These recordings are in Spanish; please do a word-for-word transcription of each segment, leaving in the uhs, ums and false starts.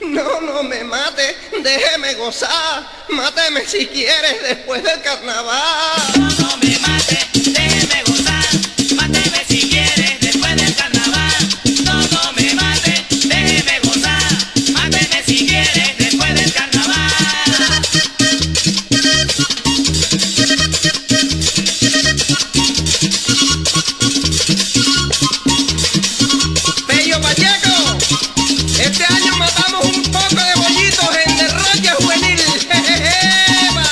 No, no me mate, déjeme gozar. Máteme si quieres después del carnaval. No, no me mate, déjeme gozar. Máteme si quieres después del carnaval. No, no me mate, déjeme gozar. Máteme si quieres después del carnaval. Pello Pacheco, este año matamos un poco de bollitos en derroche juvenil. ¡Eva!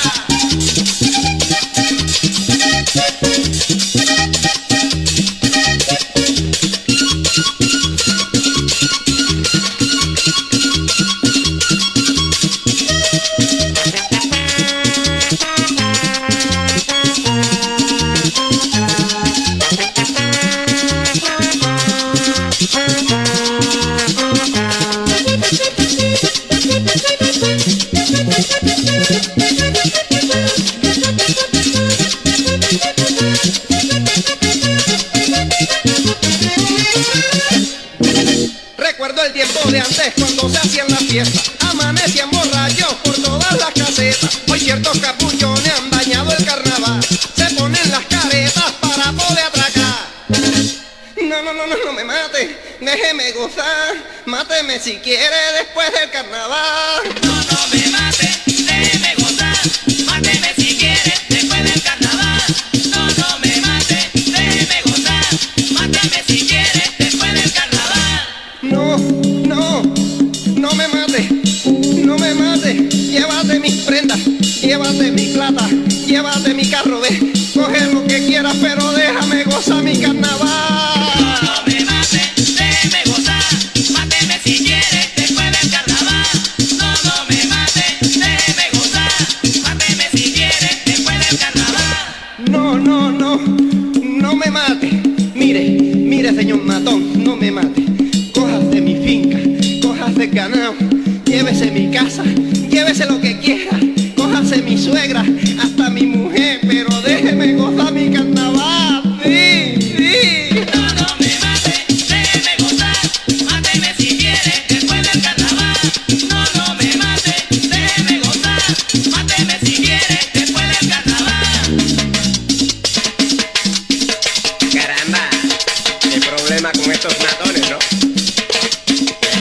Recuerdo el tiempo de antes cuando se hacían las fiestas, amanecían borrachos por todas las casetas. Hoy ciertos capuchones han dañado el carnaval, se ponen las caretas para poder atracar. No, no, no, no, no me mate, déjeme gozar, máteme si quiere después del carnaval. No, no me mate, déjeme gozar. Máteme si quieres después del carnaval. No, no me mate, déjeme gozar. Máteme si quieres después del carnaval. No, no, no me mate, no me mate, llévate mis prendas, llévate mi plata, llévate mi carro, ve, coge lo que quieras, pero déjame gozar mi carnaval. No, no me mate, déjeme gozar. Máteme si quieres después del carnaval. No, no me mate, déjeme gozar. Máteme si quieres después del carnaval. No, no, no, no me mate, mire, mire señor matón, no me mate, cojas de mi finca, cojas de ganado, llévese mi casa, llévese lo que quiera, cójase mi suegra, hasta mi mujer, pero déjeme gozar mi carnaval, sí, sí. No, no me mate, déjeme gozar. Máteme si quieres después del carnaval. No, no me mate, déjeme gozar. Máteme si